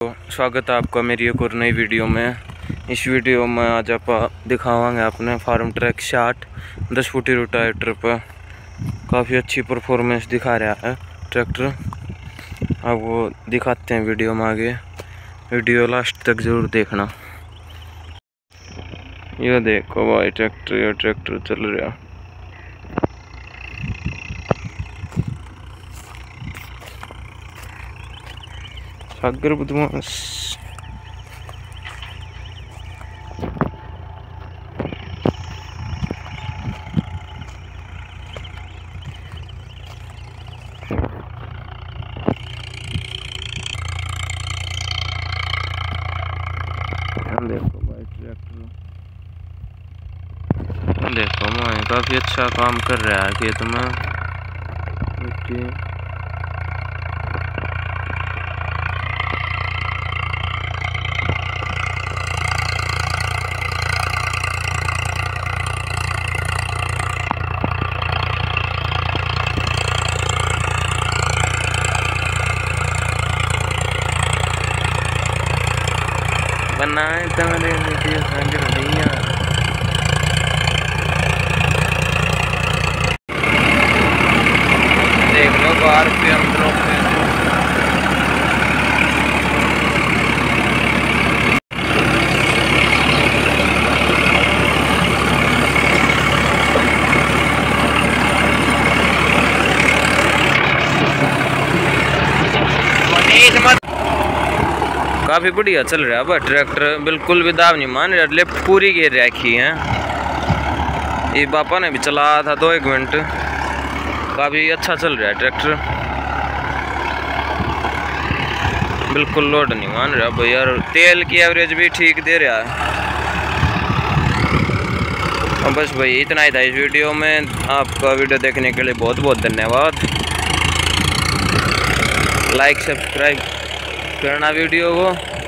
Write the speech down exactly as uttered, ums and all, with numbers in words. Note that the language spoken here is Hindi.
स्वागत है आपका मेरी एक और नई वीडियो में। इस वीडियो में आज आप दिखावांगे अपने फार्म ट्रैक साठ दस फुटी रोटावेटर पर काफ़ी अच्छी परफॉर्मेंस दिखा रहा है ट्रैक्टर। आपको दिखाते हैं वीडियो में, आगे वीडियो लास्ट तक ज़रूर देखना। ये देखो भाई ट्रैक्टर, ये ट्रैक्टर चल रहा। सागर बदमाश देखो भाई ट्रैक्टर, देखो मैं काफ़ी अच्छा काम कर रहा है खेत में। मिट्टी बनाए तमरे नीति संग रहिया। देख लो बाहर पे अंदरों पे काफ़ी बढ़िया चल रहा है भाई ट्रैक्टर, बिल्कुल भी दाव नहीं मान रहा। लिफ्ट पूरी गिर रखी है। ये पापा ने भी चलाया था दो एक मिनट, काफ़ी अच्छा चल रहा है ट्रैक्टर, बिल्कुल लोड नहीं मान रहा भाई यार। तेल की एवरेज भी ठीक दे रहा है। और बस भाई इतना ही था इस वीडियो में। आपका वीडियो देखने के लिए बहुत बहुत धन्यवाद। लाइक सब्सक्राइब करना वीडियो को।